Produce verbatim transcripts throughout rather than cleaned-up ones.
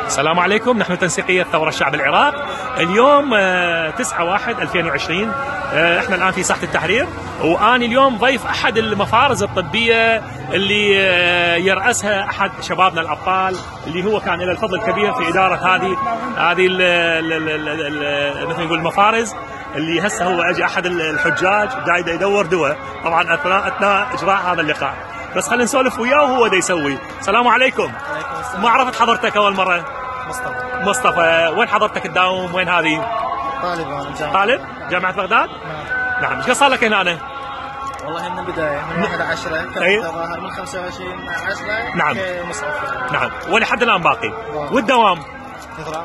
السلام عليكم. نحن تنسيقية ثورة الشعب العراق. اليوم تسعة واحد ألفين وعشرين، احنا الآن في ساحة التحرير، وأنا اليوم ضيف أحد المفارز الطبية اللي يرأسها أحد شبابنا الأبطال، اللي هو كان له الفضل الكبير في إدارة هذه هذه مثل نقول المفارز، اللي هسه هو اجى احد الحجاج دا يدور دواء طبعا اثناء اثناء اجراء هذا اللقاء. بس خلينا نسولف وياه وهو دا يسوي. السلام عليكم. عليكم السلام. ما عرفت حضرتك اول مره؟ مصطفى. مصطفى، وين حضرتك تداوم؟ وين هذه؟ طالب انا جامعة. طالب؟ جامعة بغداد؟ نعم. نعم. ايش قد صار لك هنا أنا؟ والله من البداية من واحد عشرة كنت أي. ظاهر من خمسة وعشرين عشرة نعم. كمصرف. نعم، ولحد الان باقي. واو. والدوام؟ إضراب.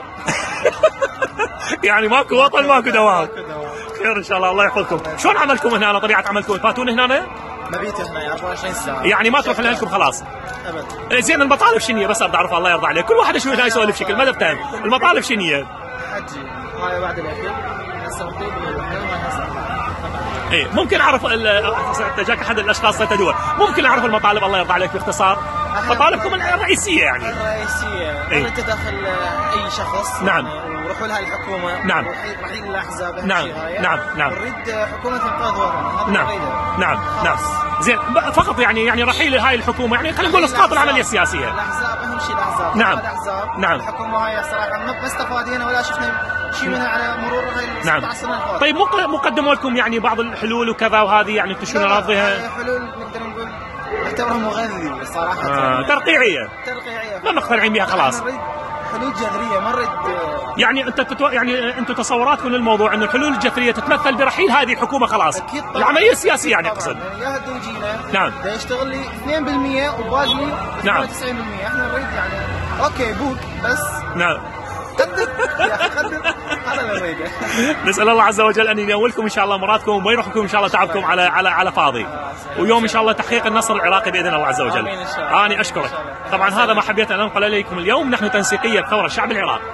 يعني ماكو وطن ماكو دوام. ماكو دوام. خير ان شاء الله، الله يحفظكم. شلون عملكم هنا؟ طبيعة عملكم فاتون هنا؟ مبيت هنا أربعة وعشرين ساعة. يعني ما تروح لكم خلاص؟ ابد. زين، المطالب شنو؟ بس ابدا اعرف، الله يرضى عليك. كل واحد شوي يسولف شكل ما افتهم. المطالب شنو؟ حجي هاي بعد الاخير هسه مطيب ايه، ممكن اعرف جاك احد الاشخاص تدور، ممكن اعرف المطالب الله يرضى عليك باختصار؟ مطالبكم الرئيسيه يعني. الرئيسيه إيه؟ مرة تدخل اي شخص. نعم. وروحوا لها الحكومه. نعم. رحيل الاحزاب. نعم. نعم. نعم. نريد حكومه انقاذ وطننا. نعم. نعم. نعم. زين، فقط يعني يعني رحيل هاي الحكومه، يعني خلينا نقول اسقاط العمليه السياسيه. الاحزاب اهم شيء الاحزاب. نعم. الاحزاب. نعم. الحكومه هاي صراحه ما استفادينا ولا شفنا شيء منها على مرور هاي نعم. ستة عشر سنه الفاتت. طيب، مو قدموا لكم يعني بعض الحلول وكذا وهذه، يعني انتم شنو راضيها؟ حلول نقدر نقول نعتبرها مغذي صراحه. آه، ترقيعيه. ترقيعيه. ما مقتنعين بها خلاص. نريد حلول جذريه، ما نريد. يعني انت تتو... يعني انتم تصوراتكم للموضوع انه الحلول الجذريه تتمثل برحيل هذه الحكومه خلاص. اكيد طبعاً. العمليه السياسيه يعني اقصد. يعني يا هدو يجينا. نعم. دا يشتغل لي اثنين بالمئة وباقي نعم. تسعين بالمئة. احنا نريد يعني اوكي بوك بس. نعم. قدر يا اخي قدر. هذا اللي نريده. نسال الله عز وجل ان ينولكم ان شاء الله مرادكم وما يروحكم ان شاء الله تعبكم على على على فاضي. ويوم ان شاء الله تحقيق النصر العراقي باذن الله عز وجل. آمين إن شاء الله. انا اشكرك. طبعا هذا ما حبيت ان انقل اليكم اليوم. نحن تنسيقيه ثوره الشعب العراقي.